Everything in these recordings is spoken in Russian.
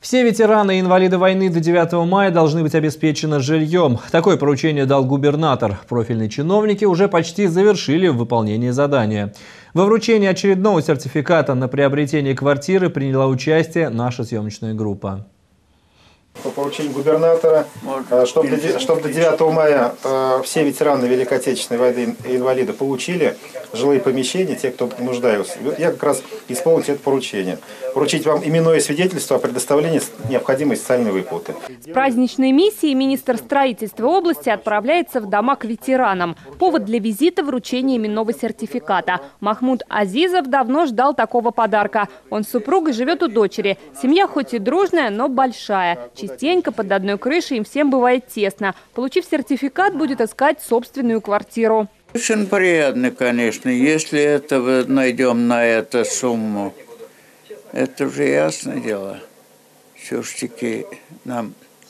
Все ветераны и инвалиды войны до 9 мая должны быть обеспечены жильем. Такое поручение дал губернатор. Профильные чиновники уже почти завершили выполнение задания. Во вручении очередного сертификата на приобретение квартиры приняла участие наша съемочная группа. По поручению губернатора, чтобы до 9 мая все ветераны Великой Отечественной войны и инвалиды получили жилые помещения, те, кто нуждаются. Я как раз исполню это поручение. Поручить вам именное свидетельство о предоставлении необходимой социальной выплаты. С праздничной миссией министр строительства области отправляется в дома к ветеранам. Повод для визита – вручение именного сертификата. Махмуд Азизов давно ждал такого подарка. Он с супругой живет у дочери. Семья хоть и дружная, но большая. Частенько под одной крышей им всем бывает тесно. Получив сертификат, будет искать собственную квартиру. Очень приятно, конечно, если это найдем на эту сумму. Это уже ясное дело. Все-таки нам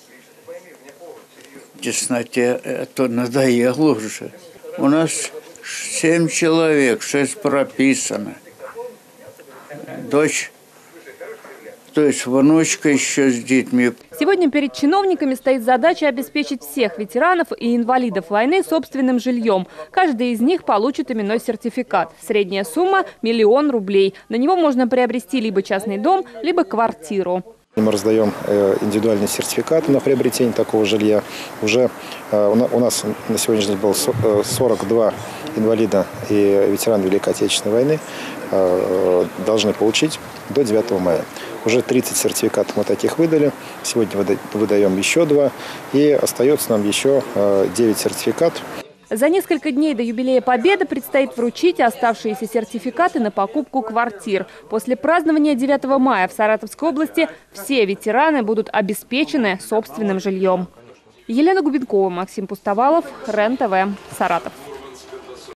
в тесноте это надоело уже. У нас 7 человек, 6 прописано. Дочь, то есть внучка еще с детьми. Сегодня перед чиновниками стоит задача обеспечить всех ветеранов и инвалидов войны собственным жильем. Каждый из них получит именной сертификат. Средняя сумма – 1 000 000 рублей. На него можно приобрести либо частный дом, либо квартиру. Мы раздаем индивидуальные сертификаты на приобретение такого жилья. Уже у нас на сегодняшний день было 42 инвалида и ветераны Великой Отечественной войны должны получить до 9 мая. Уже 30 сертификатов мы таких выдали. Сегодня выдаем еще 2. И остается нам еще 9 сертификатов. За несколько дней до юбилея Победы предстоит вручить оставшиеся сертификаты на покупку квартир. После празднования 9 мая в Саратовской области все ветераны будут обеспечены собственным жильем. Елена Губенкова, Максим Пустовалов, РЕН-ТВ, Саратов.